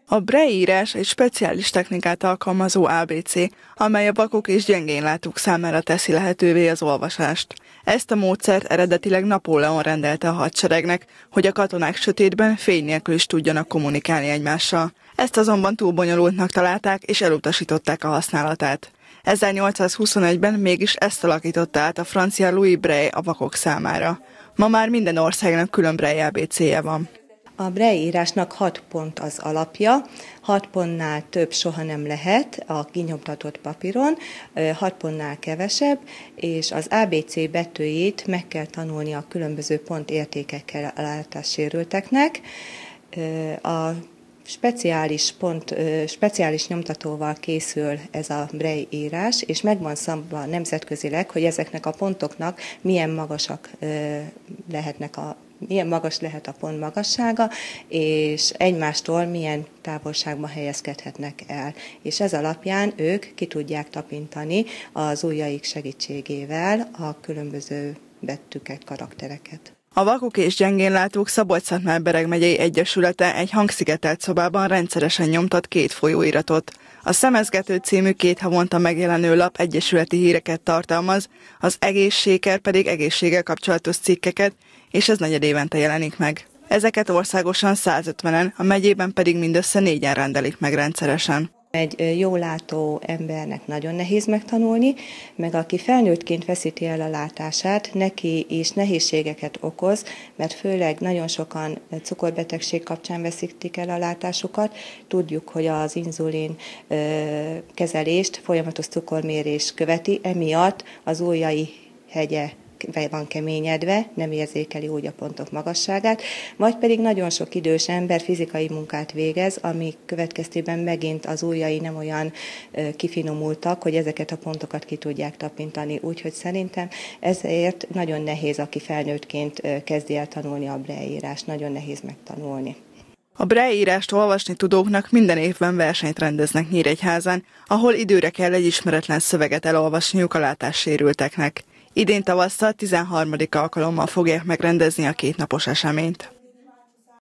A Braille írás egy speciális technikát alkalmazó ABC, amely a vakok és gyengénlátók számára teszi lehetővé az olvasást. Ezt a módszert eredetileg Napóleon rendelte a hadseregnek, hogy a katonák sötétben fény nélkül is tudjanak kommunikálni egymással. Ezt azonban túl bonyolultnak találták és elutasították a használatát. 1821-ben mégis ezt alakította át a francia Louis Braille a vakok számára. Ma már minden országnak külön Braille ABC-je van. A Braille írásnak 6 pont az alapja, 6 pontnál több soha nem lehet a kinyomtatott papíron, 6 pontnál kevesebb, és az ABC betűjét meg kell tanulni a különböző pontértékekkel a látássérülteknek. A speciális nyomtatóval készül ez a Braille írás, és megvan szabva nemzetközileg, hogy ezeknek a pontoknak milyen magas lehet a pont magassága, és egymástól milyen távolságban helyezkedhetnek el. És ez alapján ők ki tudják tapintani az ujjaik segítségével a különböző betűket, karaktereket. A Vakok és Gyengénlátók Szabolcs-Szatmár-Bereg megyei egyesülete egy hangszigetelt szobában rendszeresen nyomtat 2 folyóiratot. A Szemezgető című 2 havonta megjelenő lap egyesületi híreket tartalmaz, az Egészséker pedig egészséggel kapcsolatos cikkeket, és ez negyedévente jelenik meg. Ezeket országosan 150-en, a megyében pedig mindössze 4-en rendelik meg rendszeresen. Egy jól látó embernek nagyon nehéz megtanulni, meg aki felnőttként veszíti el a látását, neki is nehézségeket okoz, mert főleg nagyon sokan cukorbetegség kapcsán veszítik el a látásukat. Tudjuk, hogy az inzulin kezelést folyamatos cukormérés követi, emiatt az ujjai hegye van keményedve, nem érzékeli úgy a pontok magasságát, vagy pedig nagyon sok idős ember fizikai munkát végez, ami következtében megint az ujjai nem olyan kifinomultak, hogy ezeket a pontokat ki tudják tapintani. Úgyhogy szerintem ezért nagyon nehéz, aki felnőttként kezdi el tanulni a Braille írást, nagyon nehéz megtanulni. A Braille írást olvasni tudóknak minden évben versenyt rendeznek Nyíregyházán, ahol időre kell egy ismeretlen szöveget elolvasniuk a látássérülteknek. Idén tavasszal 13. alkalommal fogják megrendezni a 2 napos eseményt.